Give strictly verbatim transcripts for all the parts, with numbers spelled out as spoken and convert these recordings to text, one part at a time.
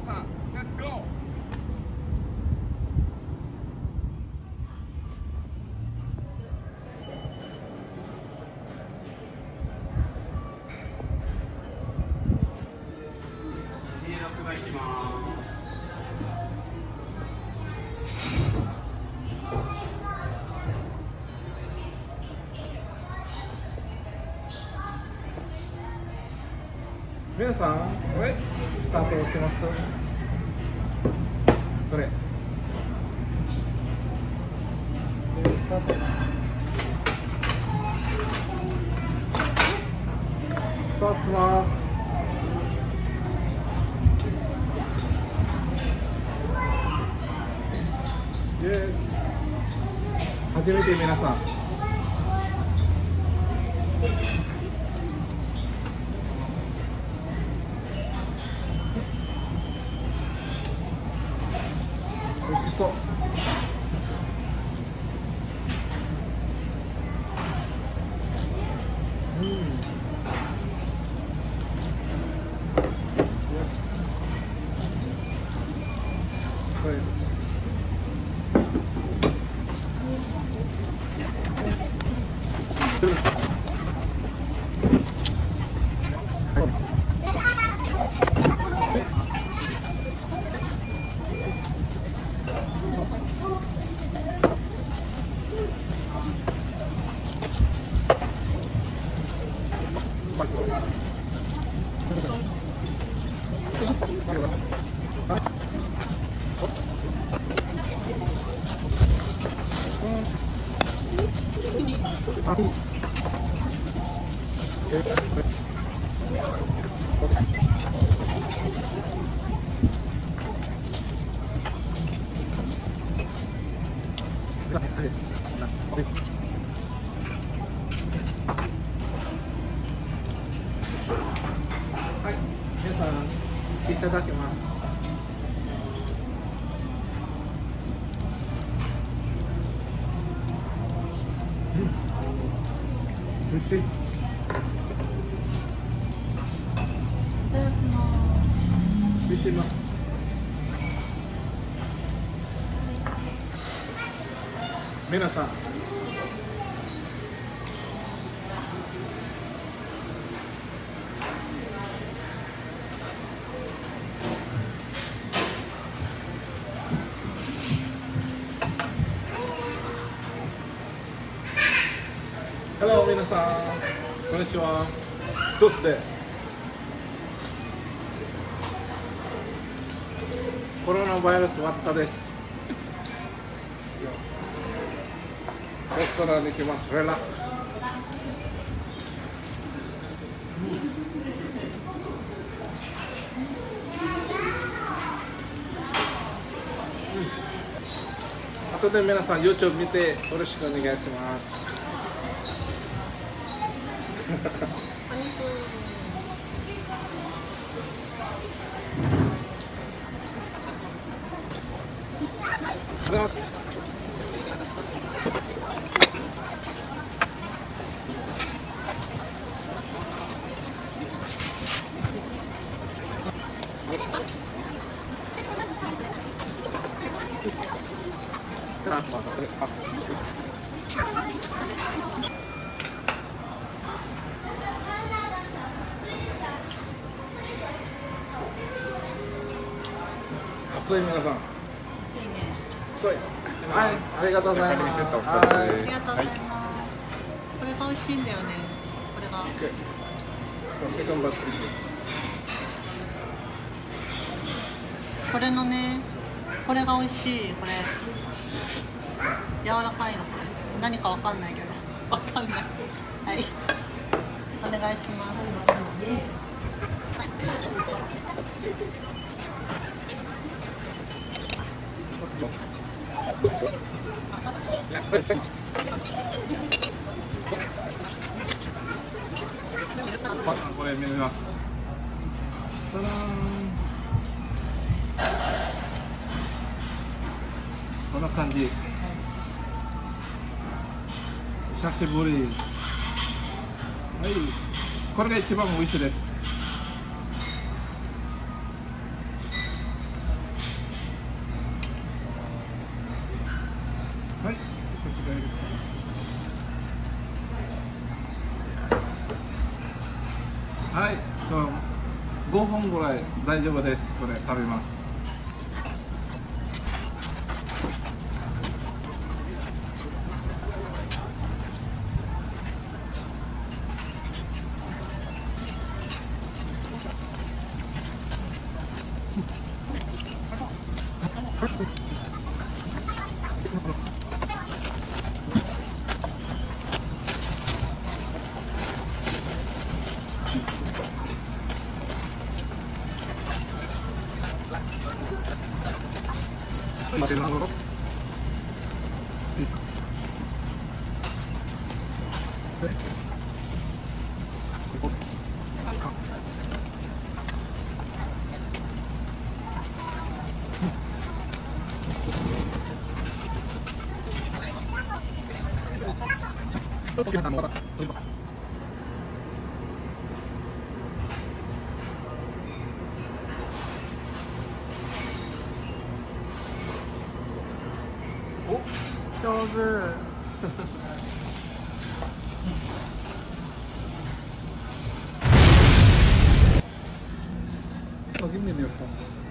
さん、レッツゴー。にろくばいきます。皆さん、これスタートします。これスタートスタートします。イエス。初めて皆さん美味しそう。うん。よし。これ。どうですか。スパイシーソース。はい、皆さんいただきます。うん、美味しい。美味しいます。皆さん。Hello 皆さん、こんにちは。ソースです。コロナウイルス終わったです。レストランに行きます。リラックス。後で皆さん YouTube 見てよろしくお願いします。 お肉。 ありがとうございます。暑い皆さん。暑い。はい、ありがとうございます。 ありがとうございます。これが美味しいんだよね。これが。これのね、これが美味しい。これ。柔らかいのこれ。何かわかんないけど。わかんない。はい。お願いします。 これ見ます。ただーん。こんな感じ。久しぶり。はい。これが一番美味しいです。 はい、そうごほんぐらい大丈夫です。これ食べます。待ってなるほど。 上手。 So give me your sauce.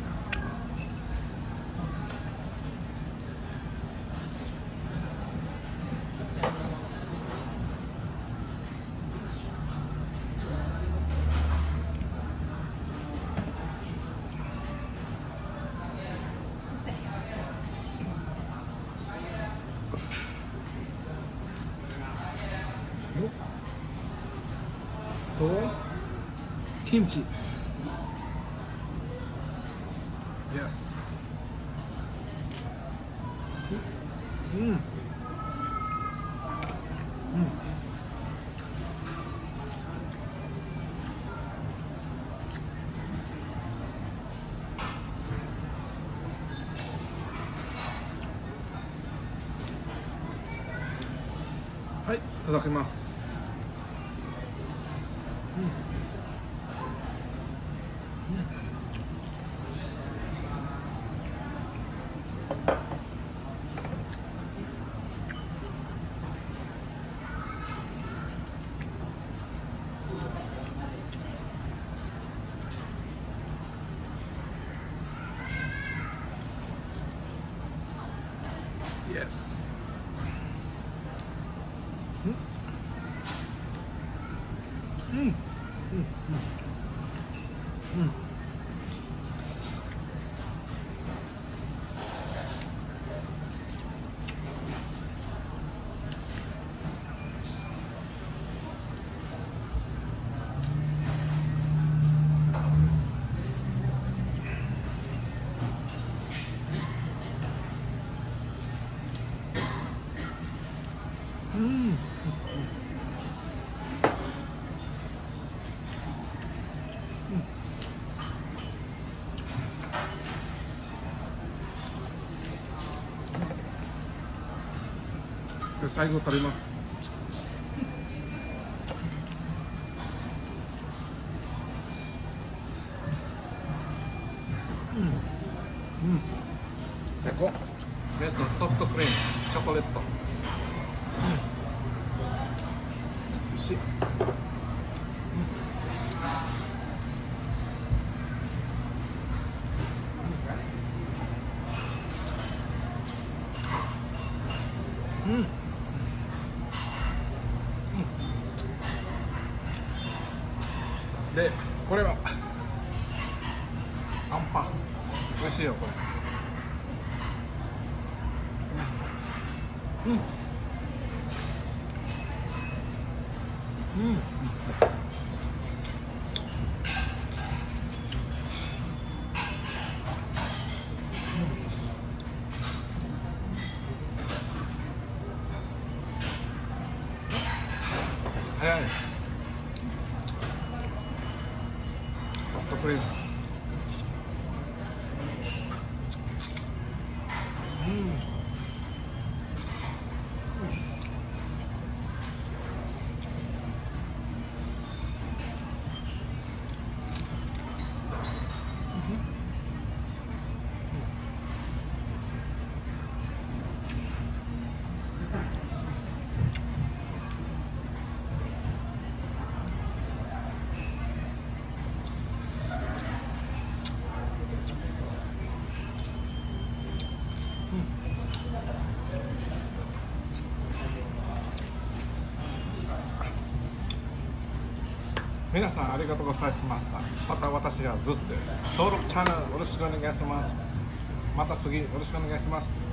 To kimchi. Yes. うん。うん。はい、いただきます。Yes. うん。うん。うん。うん。うん。最後食べます。うん。うん。最高。ベースのソフトクリーム、チョコレート。うん。美味しい。うん。うん。で、これはアンパン。美味しいよこれ。うん。うん。うん。早い。ソフトクリーム。うん。 皆さんありがとうございました。また私はズスです。登録チャンネルよろしくお願いします。また次よろしくお願いします。